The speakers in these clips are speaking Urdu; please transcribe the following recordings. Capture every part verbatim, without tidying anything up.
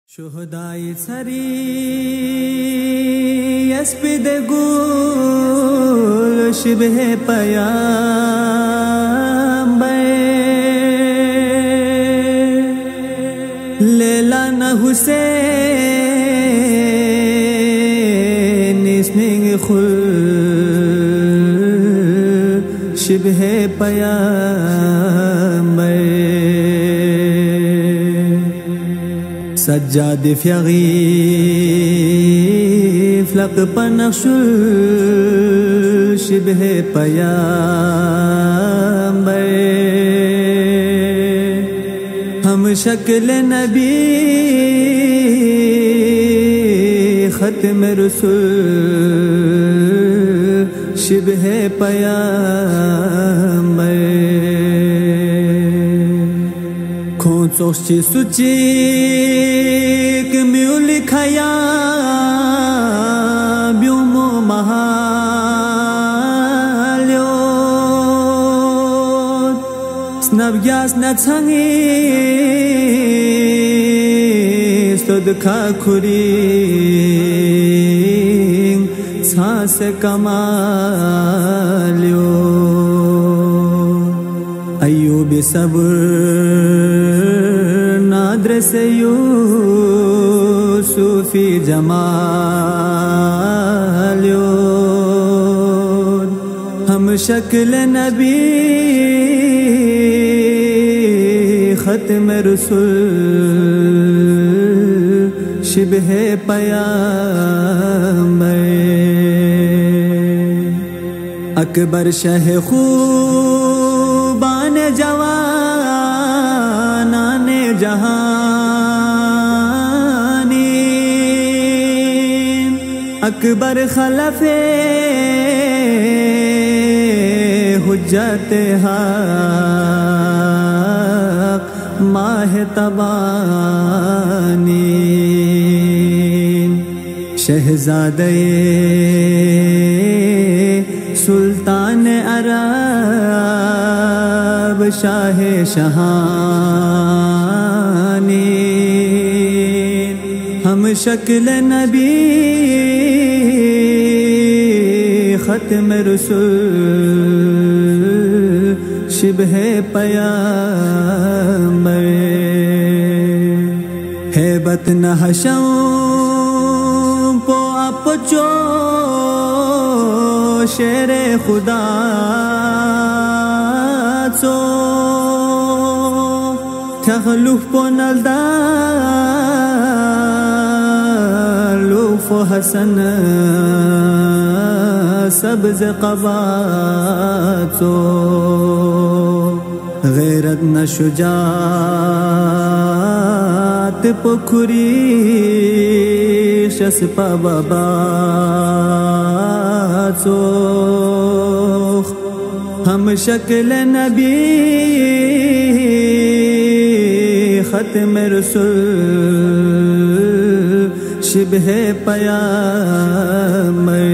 شهدای سری اسپید گل شبه پیامبر لیلا نہ حسین اسنگ خل شبه پیامبر سجاد فیغیف لق پنخش شبه پیامبر ہم شکل نبی ختم رسول شبه پیامبر سوچی سوچی کمیو لکھایا بیومو محالیو سنب گیاس نچھنگی صدقہ کھورینگ سانس کمالیو ایوب صبر نادر سے یوسفی جمالیو ہم شکل نبی ختم رسول شبہ پیامبر اکبر شہ خوبان جوانان جہانی اکبر خلف حجت حق ماہ تبانی شہزادے سلطان عرب شاہ شہانی ہم شکل نبی ختم رسول شبہ پیامبر ہیبت نہ حشم پو اپچو شیر خدا چو تخلف پو نلدار لوف و حسن سبز قباتو غیرت نہ شجاعت پکھری شس پا باباتو ہم شکل نبی ختم رسول شبہ پیامبر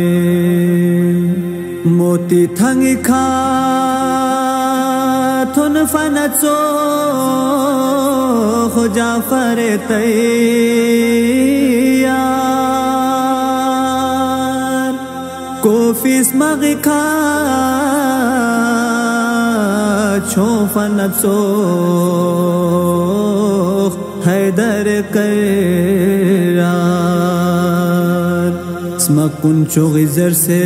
موتی تھنگ کھا تھن فنچو خو جعفر تیار کوفیس مغی کھا چھو فنچو حیدر قرار اسمکن چو غزر سے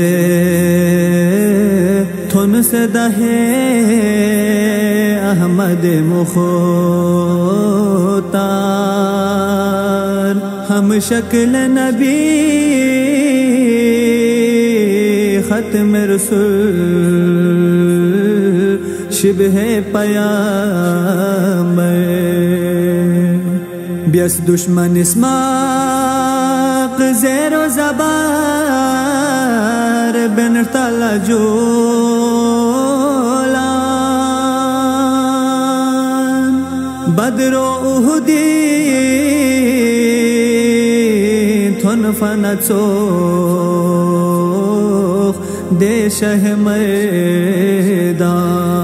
تھن سے دہے احمد مختار ہم شکل نبی ختم رسول شبہ پیامبر بیس دشمن اسماق زیر و زبار بن تلا جولان بدر و احدی تھن فنچوخ دے شہ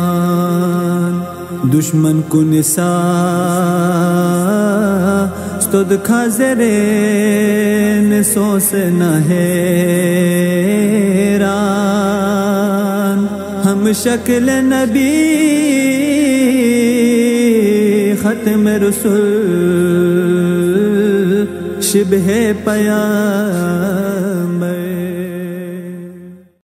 میدان دشمن کو نسا استد خازرین سوس نہیران ہم شکل نبی ختم رسول شبہ پیامبر